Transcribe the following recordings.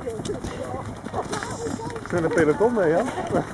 Zijn een peloton mee, hè?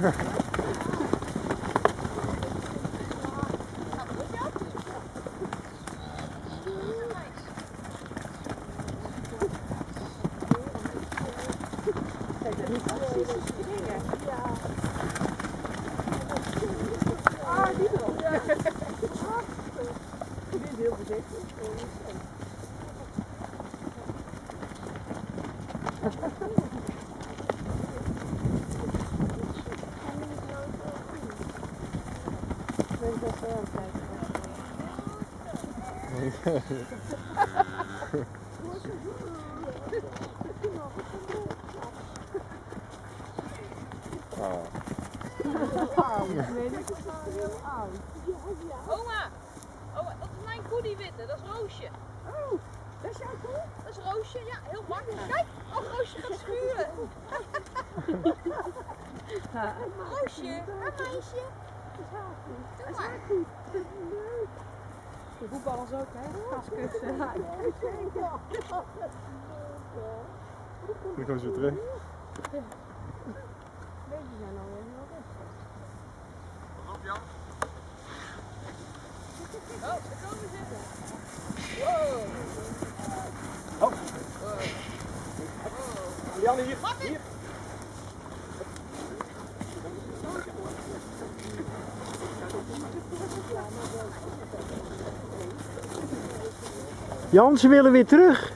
Oma, dat is mijn koe die witte, dat is Roosje. Oh, dat is jouw koe? Dat is Roosje, ja, heel makkelijk. Kijk, Roosje gaat schuren. Roosje, een meisje. Dat is haar koe. De voetballers ook, hè? Gaskussen. Nu komen ze weer terug. Deze zijn alweer heel rustig. Op Jan. Oh, daar komen ze. Oh. Jan hier. Hier. Jan, ze willen weer terug.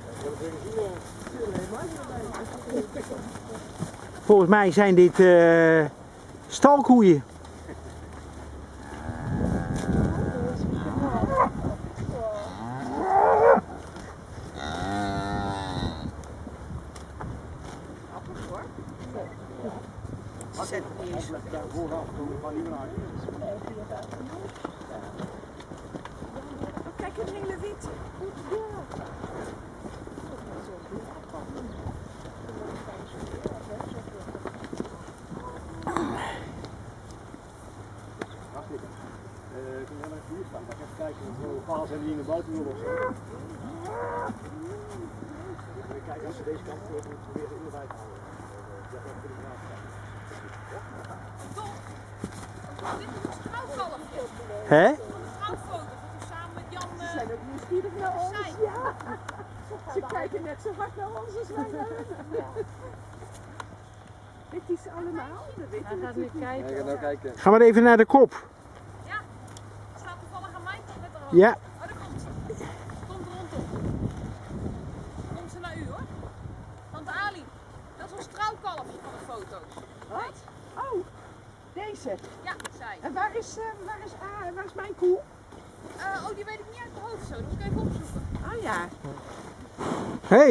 Volgens mij zijn dit stalkoeien. Kijk, een hele wit. Kun je even hier staan? Dan ga ik even kijken hoeveel paal zijn die in de buiten willen of zo. Kijk, als ze deze kant moeten we weer in de wijk houden. Dat is voor de graag. Dit is een trouwkalfje. Hè? Een trouwfoto, dat we samen met Jan... Ze zijn ook nieuwsgierig naar ons. zijn. Ja. Ze kijken net zo hard naar ons als wij naar hen. Dit is allemaal. Dat weet Hij gaat nu kijken. Ik ga nou kijken. Ga maar even naar de kop. Ja, staat toevallig aan mijn kant met de hand. Ja. Oh, daar komt ze. Komt rondom. Komt ze naar u hoor. Tante Ali, dat is ons trouwkalfje van de foto's. Wat? Oh, deze. Ja, zij. En waar is mijn koe? Oh, die weet ik niet uit de hoofd zo. Dat moet ik even opzoeken. Oh ja. Hey.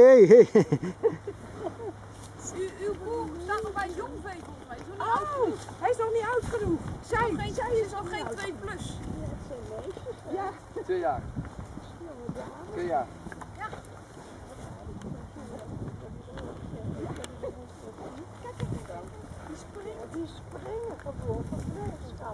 Uw koe staat nog bij jongvee volgens mij. Is nog niet oud Oh, genoeg. hij is nog niet oud genoeg. Zij Is al geen 2 plus. Ja. 2 jaar. 2 jaar. Die springen gewoon van blijdschap.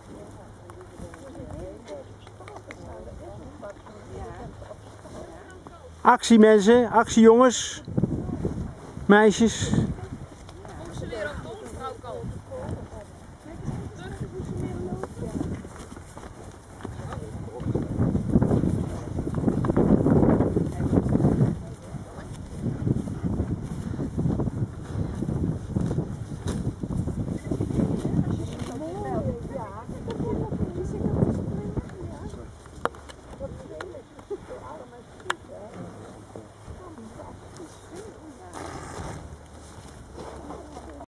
Actie mensen, actie jongens. Meisjes. Komt ze weer op de trouwkalf.